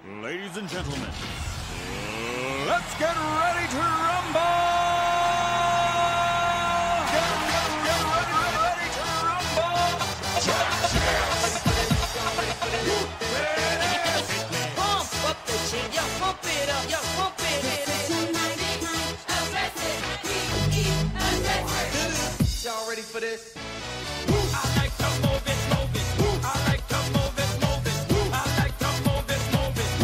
Ladies and gentlemen, let's get ready to rumble! Get ready to rumble! Pump up the jam, yo, pump it up, yo, pump it up. Y'all ready for this? I like to move it, move it. I like to move it, move it. I like to move it, move it.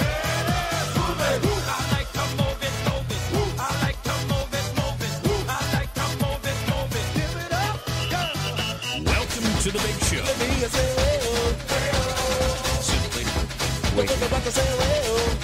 I like to move it, move it. I like to move it, move it. I like to move it, move it. Give it up, go. Welcome to the big show. Simply wait.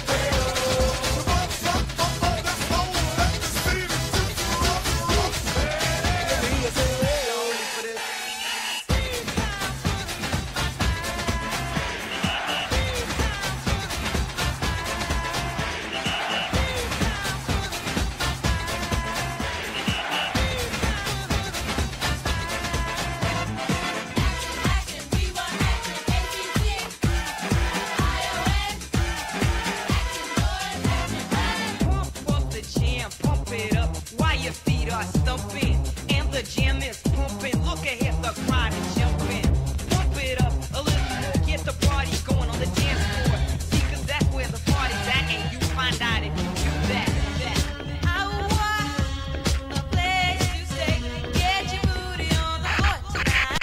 Stumping and the jam is pumping. Look ahead, the crowd is jumping. Pump it up a little more, get the party going on the dance floor. See, 'cause that's where the party's at, and you find out if you do that. I want a place to stay. Get your booty on the floor tonight.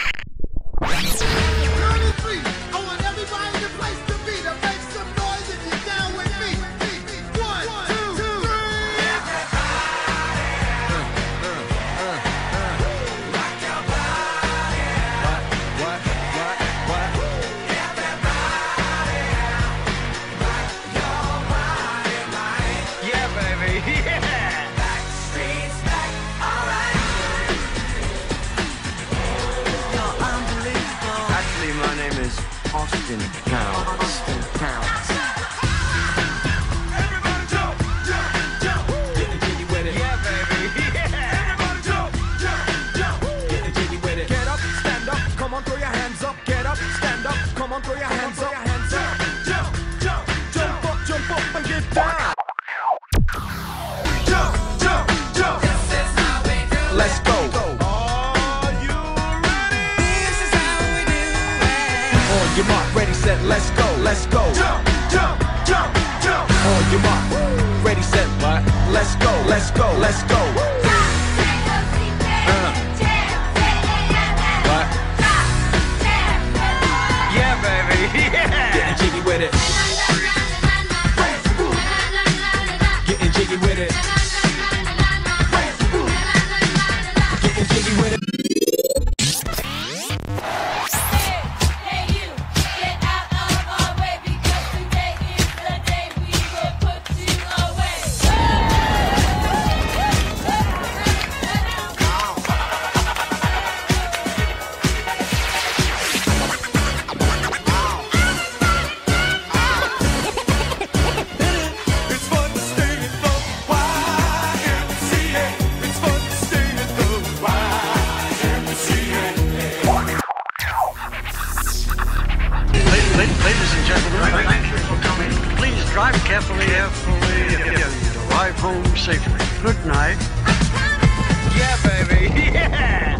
I want everybody in the place to be to make some noise if you're down with me. 1, 2, 3. My name is Austin Powers. Austin Powers. Everybody jump, jump, jump. Getting jiggy with it. Yeah, baby. Yeah. Everybody jump, jump, jump. Getting jiggy with it. Get up, stand up, come on, throw your hands up. Get up, stand up, come on, throw your hands up. Jump, jump, Jump up and get down. jump, jump, jump. This is how we do it. Let's go. Are you ready? This is how we do it. On your mark, ready, set, let's go. Let's go. Jump, jump, jump, jump. On your mark, ready, set, what? Let's go. Let's go. Let's go. What? Yeah, baby. Yeah. Getting jiggy with it. Getting jiggy with it. Getting jiggy with it. Hey you, get out of our way because today is the day we will put you away. It's fun to stay in the YMCA. It's fun to stay in the YMCA. Ladies and gentlemen, thank you for coming. Please drive carefully, arrive home safely. Good night. Yeah, baby. Yeah.